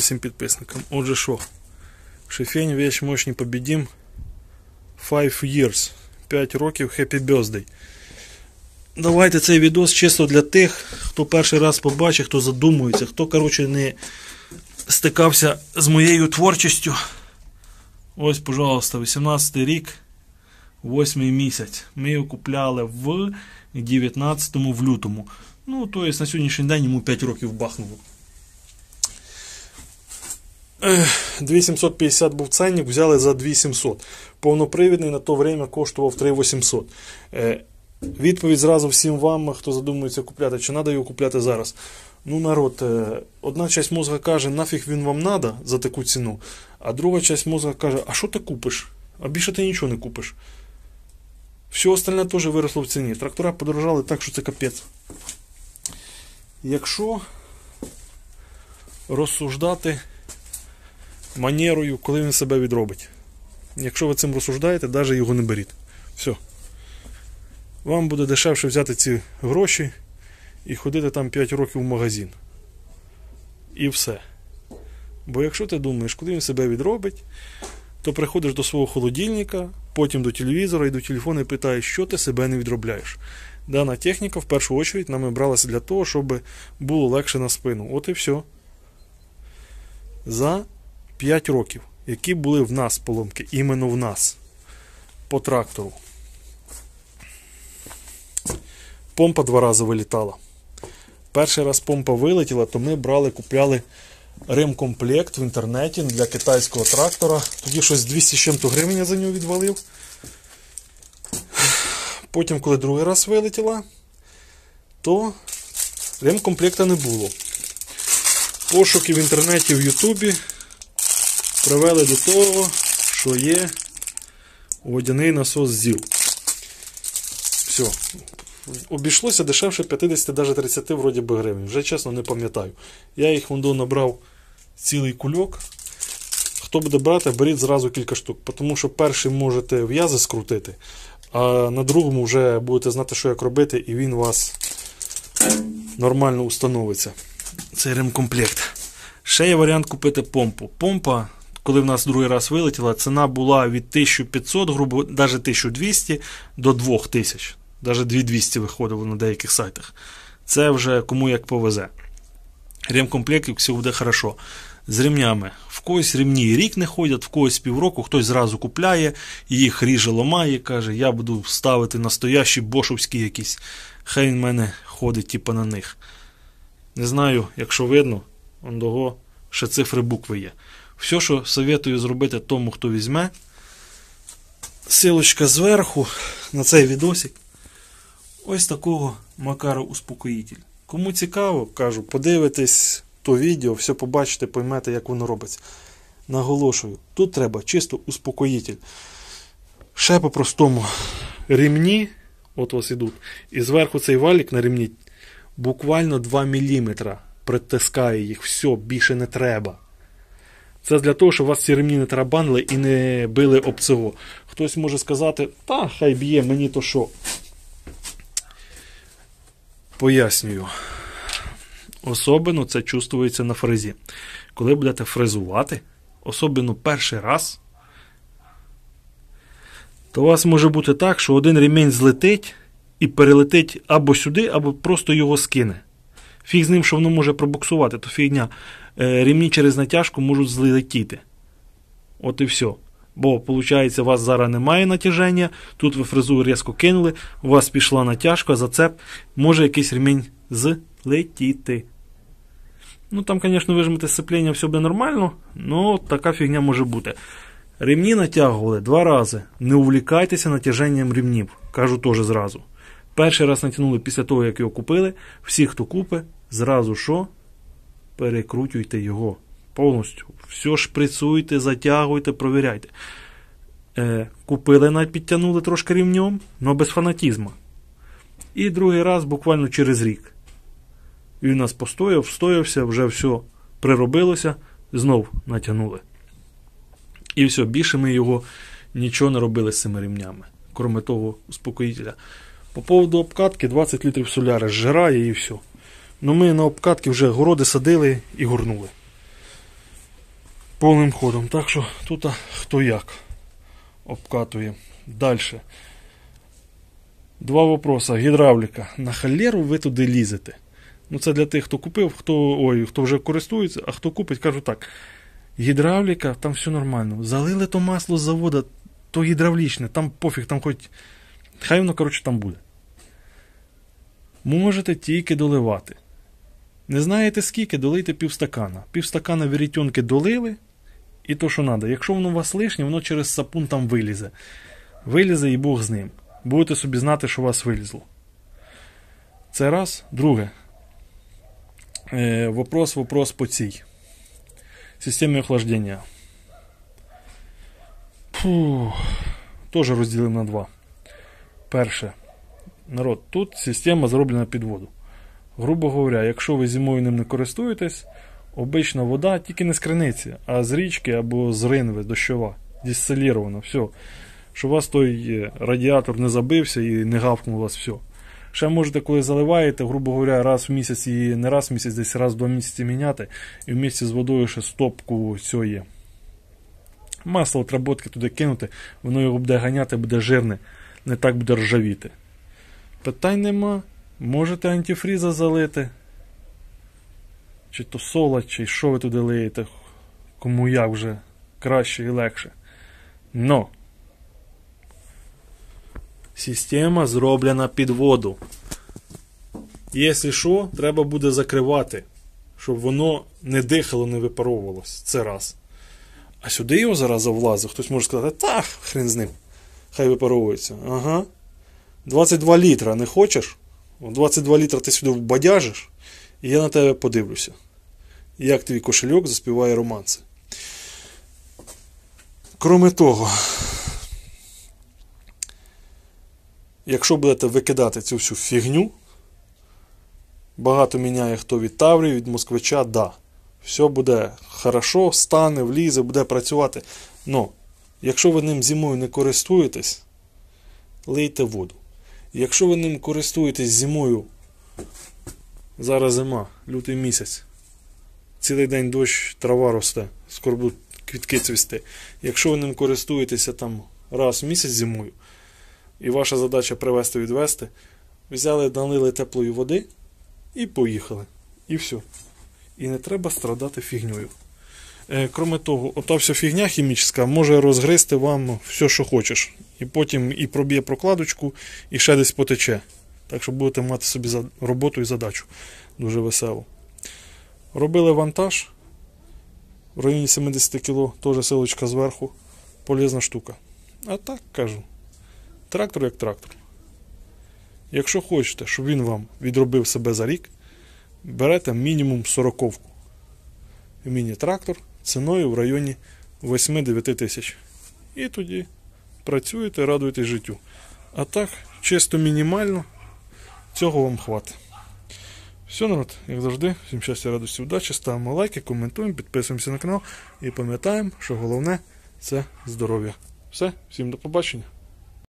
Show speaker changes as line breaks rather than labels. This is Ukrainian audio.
всім підписникам. Отже що, Шефень, вещь мощь непобедим. 5 years. 5 років, happy birthday. Давайте цей відос чисто для тих, хто перший раз побачить, хто задумується, хто, коротше, не стикався з моєю творчістю. Ось, пожалуйста, 18-й рік, 8-й місяць. Ми його купляли в 19-му, в лютому. Ну, то є на сьогоднішній день йому 5 років бахнуло. 2750 був ценник, взяли за 2700. Повнопривідний на то время коштував 3800. Відповідь зразу всім вам, хто задумується купляти, чи треба його купляти зараз. Ну, народ, одна часть мозга каже, нафіг він вам надо за таку ціну, а друга часть мозга каже, а що ти купиш? А більше ти нічого не купиш. Все остальне теж виросло в ціні. Трактора подорожали так, що це капець. Якщо розсуждати манерою, коли він себе відробить. Якщо ви цим розсуждаєте, навіть його не беріть. Все. Вам буде дешевше взяти ці гроші і ходити там 5 років в магазин. І все. Бо якщо ти думаєш, куди він себе відробить, то приходиш до свого холодильника, потім до телевізора і до телефону і питаєш, що ти себе не відробляєш. Дана техніка в першу чергу нами бралася для того, щоб було легше на спину. От і все. За 5 років, які були в нас поломки, іменно в нас, по трактору. Помпа 2 рази вилітала. Перший раз помпа вилетіла, то ми брали, купляли ремкомплект в інтернеті для китайського трактора. Тоді щось 200 з чим-то гривень я за нього відвалив. Потім, коли другий раз вилетіла, то ремкомплекта не було. Пошуки в інтернеті, в Ютубі привели до того, що є водяний насос ЗІЛ. Все. Обійшлося дешевше 50-30 вроді би гривень. Вже чесно не пам'ятаю. Я їх набрав цілий кульок. Хто буде брати, беріть зразу кілька штук. Тому що перший можете в'язи скрутити, а на другому вже будете знати, що як робити, і він у вас нормально установиться. Цей ремкомплект. Ще є варіант купити помпу. Помпа, коли в нас другий раз вилетіла, ціна була від 1500, грубо, навіть 1200 до 2000. Навіть 2200 виходило на деяких сайтах. Це вже кому як повезе. Ремкомплект, все буде хорошо. З ремнями. В когось ремні рік не ходять, в когось півроку, хтось зразу купляє, їх ріже, ламає, каже, я буду ставити настоящі бошовські якісь. Хай він в мене ходить типу на них. Не знаю, якщо видно, он того ще цифри букви є. Все, що советую зробити тому, хто візьме, силочка зверху на цей відосик. Ось такого Макаров успокоїтель. Кому цікаво, кажу, подивитесь то відео, все побачите, поймете, як воно робиться. Наголошую, тут треба чисто успокоїтель. Ще по-простому. Ремні, от ось ідуть, і зверху цей валік на ремні буквально 2 мм притискає їх, все, більше не треба. Це для того, щоб вас ці ремні не тарабанили і не били об цього. Хтось може сказати, та хай б'є, мені то що. Пояснюю. Особливо це чувствується на фрезі. Коли будете фрезувати, особливо перший раз, то у вас може бути так, що один ремінь злетить і перелетить або сюди, або просто його скине. Фіг з ним, що воно може пробуксувати, то фігня. Ремні через натяжку можуть злетіти. От і все. Бо, виходить, у вас зараз немає натяження, тут ви фрезу різко кинули, у вас пішла натяжка, зацеп, може якийсь ремінь злетіти. Ну, там, звісно, вижмете сцеплення, все буде нормально, але така фігня може бути. Ремні натягували 2 рази. Не увлікайтеся натяженням ремнів. Кажу теж зразу. Перший раз натягнули після того, як його купили. Всі, хто купить, зразу що? Перекрутюйте його. Повністю. Все шприцуйте, затягуйте, провіряйте. Купили, навіть підтягнули трошки ремнем, але без фанатізму. І другий раз буквально через рік. Він у нас постояв, встоявся, вже все приробилося, знов натягнули. І все, більше ми його нічого не робили з цими ремнями, крім того успокоїтеля. По поводу обкатки 20 літрів соляри зжирає і все. Ну ми на обкатки вже городи садили і горнули. повним ходом. Так що тут хто як обкатує. Далі. Два вопроса. Гідравліка. На халеру ви туди лізете? Ну це для тих, хто купив, хто вже користується, а хто купить, кажу так. Гідравліка, там все нормально. Залили то масло з завода, то гідравлічне, там пофіг, там хоч... Хай воно, коротше, там буде. Можете тільки доливати. Не знаєте скільки, долийте півстакана. Півстакана вірітьонки долили, і то, що треба. Якщо воно у вас лишнє, воно через сапун там вилізе. Вилізе і Бог з ним. Будете собі знати, що у вас вилізло. Це раз. Друге. Вопрос по цій системі охлаждення. Теж розділимо на два. Перше. Народ, тут система зроблена під воду. Грубо говоря, якщо ви зимою ним не користуєтесь, обична вода тільки не з криниці, а з річки або з ринви дощова, дистилірована, все. Щоб у вас той радіатор не забився і не гавкнув у вас все. Ще можете, коли заливаєте, грубо говоря, раз в місяць і не раз в місяць, десь раз в 2 місяці міняти, і в місці з водою ще стопку цієї масло отработки туди кинути, воно його буде ганяти, буде жирне, не так буде ржавіти. Питань нема. Можете антифріза залити. Чи то сола, чи що ви туди лиєте. Кому як вже краще і легше. Но система зроблена під воду. Якщо що, треба буде закривати, щоб воно не дихало, не випаровувалось. Це раз. А сюди його зараз завлазив. Хтось може сказати, та, хрен з ним. Хай випаровується. Ага. 22 літра не хочеш? 22 літра ти сюди вбадяжиш, і я на тебе подивлюся. Як твій кошельок заспіває романси. Кроме того, якщо будете викидати цю всю фігню, багато міняє хто від Таврії, від Москвича, да. Все буде хорошо, стане, влізе, буде працювати. Но, якщо ви ним зимою не користуєтесь, лийте воду. Якщо ви ним користуєтесь зимою, зараз зима, лютий місяць, цілий день дощ, трава росте, скоро будуть квітки цвісти. Якщо ви ним користуєтеся там раз в місяць зимою, і ваша задача привезти-відвезти, взяли, налили теплої води і поїхали. І все. І не треба страдати фігньою. Кроме того, ота вся фігня хімічна може розгризти вам все, що хочеш. І потім і проб'є прокладочку, і ще десь потече. Так що будете мати собі роботу і задачу. Дуже весело. Робили вантаж. В районі 70 кг, теж силочка зверху. Полезна штука. А так, кажу, трактор як трактор. Якщо хочете, щоб він вам відробив себе за рік, берете мінімум 40-ку. Міні-трактор ціною в районі 8-9 тисяч. І тоді працюєте, радуєтесь життю. А так, чисто мінімально, цього вам хватить. Все, народ, як завжди, всім щастя, радості, удачі, ставимо лайки, коментуємо, підписуємося на канал і пам'ятаємо, що головне – це здоров'я. Все, всім до побачення.